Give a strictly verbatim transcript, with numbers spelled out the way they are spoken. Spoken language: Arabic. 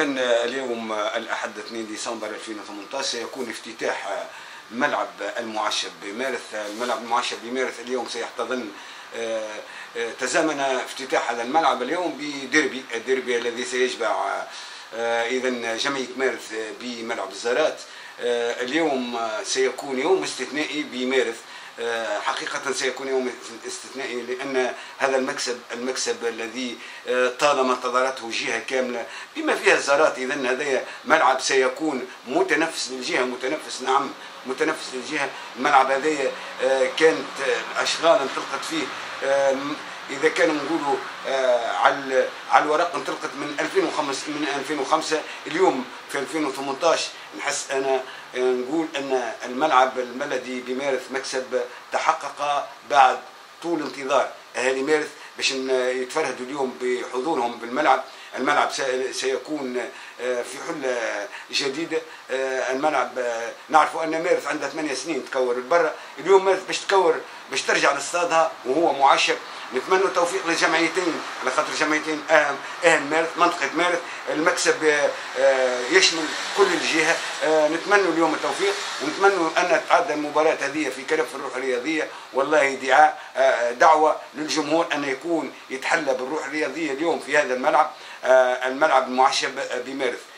إذا اليوم الأحد اثنين ديسمبر ألفين وثمانية عشر سيكون افتتاح ملعب المعشب بمارث. الملعب المعشب بمارث اليوم سيحتضن، تزامن افتتاح هذا الملعب اليوم بديربي، الديربي الذي سيجمع إذا جمعية مارث بملعب الزارات. اليوم سيكون يوم استثنائي بمارث، حقيقة سيكون يوم استثنائي لأن هذا المكسب المكسب الذي طالما انتظرته جهة كاملة بما فيها الزارات. إذا هذا ملعب سيكون متنفس للجهة، متنفس نعم متنفس للجهة. الملعب هذا كانت الأشغال انطلقت فيه، إذا كانوا نقولوا على على الورق انطلقت من ألفين وخمسة من ألفين وخمسة، اليوم في ألفين وثمانية عشر نحس أنا نقول أن الملعب البلدي بمارث مكسب تحقق بعد طول انتظار أهالي مارث باش يتفرهدوا اليوم بحضورهم بالملعب. الملعب سيكون في حلة جديدة. الملعب نعرفوا أن مارث عندها ثمانية سنين تكور البرة، اليوم مارث باش تكور باش ترجع لاستادها وهو معشب. نتمنى التوفيق للجمعيتين على خاطر جمعيتين أهم أهم مارث، منطقة مارث، المكسب يشمل كل الجهة. نتمنى اليوم التوفيق ونتمنى أن تعدى المباراة هذه في كلف الروح الرياضية. والله دعاء دعوة للجمهور أن يكون يتحلى بالروح الرياضية اليوم في هذا الملعب، الملعب المعشب بمارث.